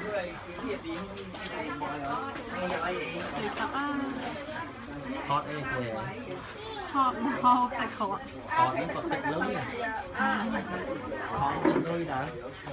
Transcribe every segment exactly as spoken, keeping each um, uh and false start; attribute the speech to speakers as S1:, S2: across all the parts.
S1: Hot ấy thì
S2: hot hot sạch hot
S1: hot nó còn thịt lớn hot lên đôi đã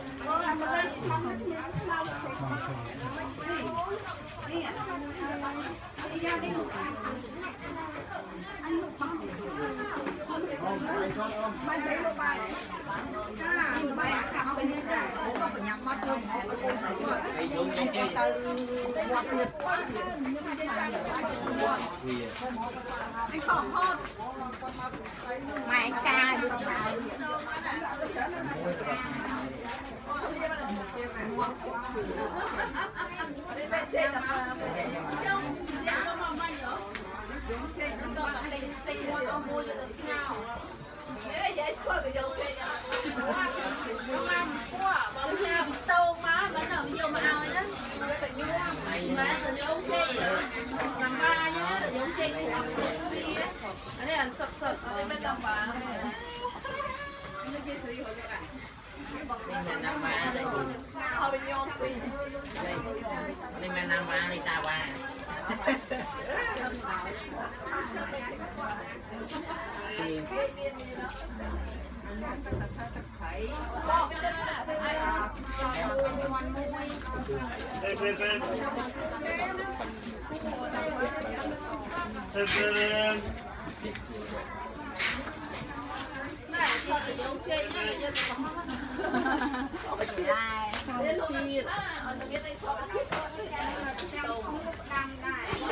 S3: anh khổ hôn mày ca được sâu má vẫn ở nhiều mà ao nhá má từ giống trên làm ba nhá từ giống trên anh ấy ăn sật sật ở bên trong bà
S1: nên năm ba đây nên mà năm ba đi ta ba
S4: Hey, Ben, Ben. Hey, Ben.
S3: này cho từ giống trên nhá là nhân không chi